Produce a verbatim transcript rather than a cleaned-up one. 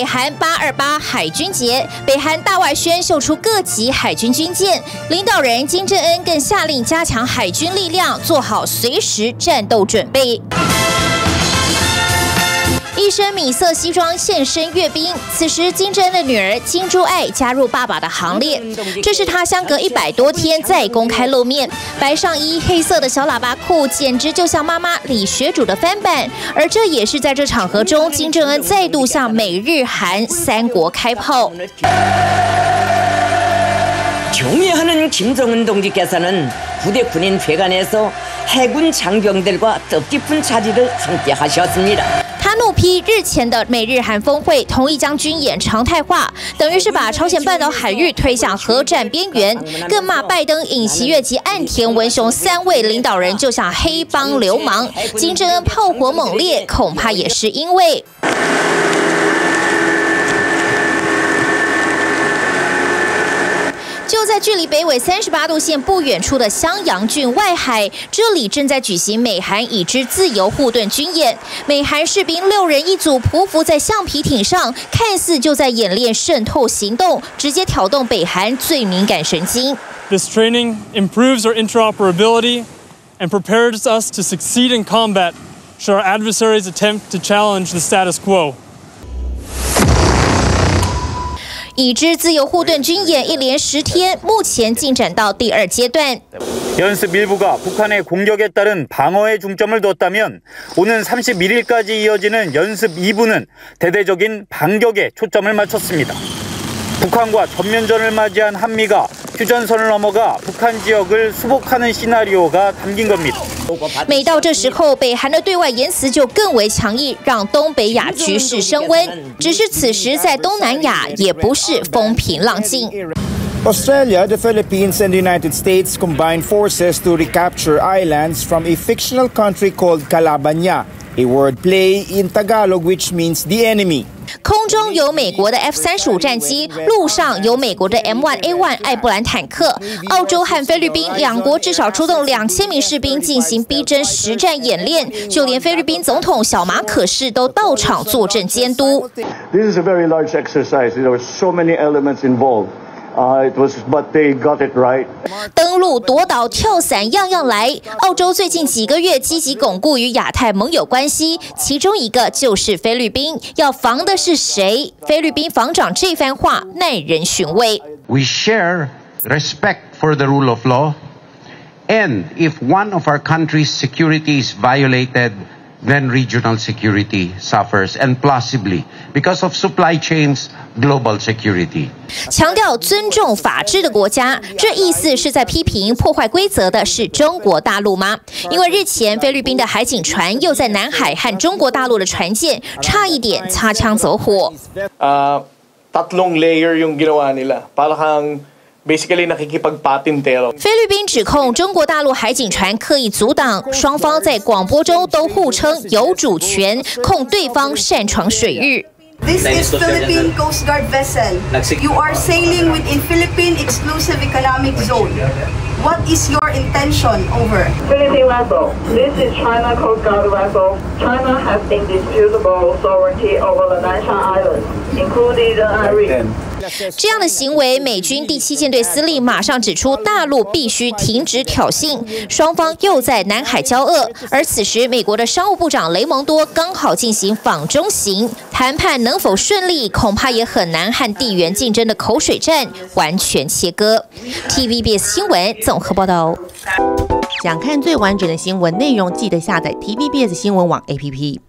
韩八二八海军节，北韩大外宣秀出各级海军军舰，领导人金正恩更下令加强海军力量，做好随时战斗准备。 一身米色西装现身阅兵，此时金正恩的女儿金珠爱加入爸爸的行列。这是她相隔一百多天再公开露面，白上衣、黑色的小喇叭裤，简直就像妈妈李学主的翻版。而这也是在这场合中，金正恩再度向美日韩三国开炮。 경애하는 김정은 동지께서는 부대 군인 회관에서 해군 장병들과 뜻깊은 자리를 함께하셨습니다. 他怒批日前的美日韩峰会同意将军演常态化，等于是把朝鲜半岛海域推向核战边缘，更骂拜登、尹锡悦及岸田文雄三位领导人就像黑帮流氓。金正恩炮火猛烈，恐怕也是因为。 就在距离北纬三十八度线不远处的襄阳郡外海，这里正在举行美韩已知自由护盾军演。美韩士兵六人一组匍匐在橡皮艇上，看似就在演练渗透行动，直接挑动北韩最敏感神经。 This training improves our interoperability and prepares us to succeed in combat should our adversaries attempt to challenge the status quo. 已知自由护盾军演一连十天，目前进展到第二阶段。 연습 일부가 북한의 공격에 따른 방어에 중점을 뒀다면 오는 삼십일 일까지 이어지는 연습 이 부는 대대적인 반격에 초점을 맞췄습니다. 북한과 전면전을 맞이한 한미가 휴전선을 넘어가 북한 지역을 수복하는 시나리오가 담긴 겁니다. 每到这时候，北韩的对外言辞就更为强硬，让东北亚局势升温。只是此时在东南亚也不是风平浪静。 Australia, the Philippines, and the United States combined forces to recapture islands from a fictional country called Calabanya, a word play in Tagalog which means the enemy. 空中有美国的 F 三十五战机，陆上有美国的 M 一 A 一 艾布兰坦克。澳洲和菲律宾两国至少出动两千名士兵进行逼真实战演练，就连菲律宾总统小马可仕都到场坐镇监督。 This is a very large exercise. There were so many elements involved. Uh, it was, but they got it right. 登陆、夺岛、跳伞，样样来。澳洲最近几个月积极巩固与亚太盟友关系，其中一个就是菲律宾。要防的是谁？菲律宾防长这番话耐人寻味。 We share respect for the rule of law, and if one of our country's security is violated, then regional security suffers, and plausibly because of supply chains, global security. 强调尊重法治的国家，这意思是在批评破坏规则的是中国大陆吗？因为日前菲律宾的海警船又在南海和中国大陆的船舰差一点擦枪走火。 Uh, tatlong layer yung ginawa nila, parang basically nakikipagpatintero. 菲律宾指控中国大陆海警船刻意阻挡，双方在广播中都互称有主权，控对方擅闯水域。 This is Philippine Coast Guard vessel. You are sailing within Philippine Exclusive Economic Zone. What is your intention? Over. Philippine vessel. This is China Coast Guard vessel. China has indisputable sovereignty over the Nanshan Islands, including the Iris. 这样的行为，美军第七舰队司令马上指出，大陆必须停止挑衅。双方又在南海交恶，而此时，美国的商务部长雷蒙多刚好进行访中行，谈判能否顺利，恐怕也很难和地缘竞争的口水战完全切割。T V B S 新闻综合报道。 想看最完整的新闻内容，记得下载 T V B S 新闻网 A P P。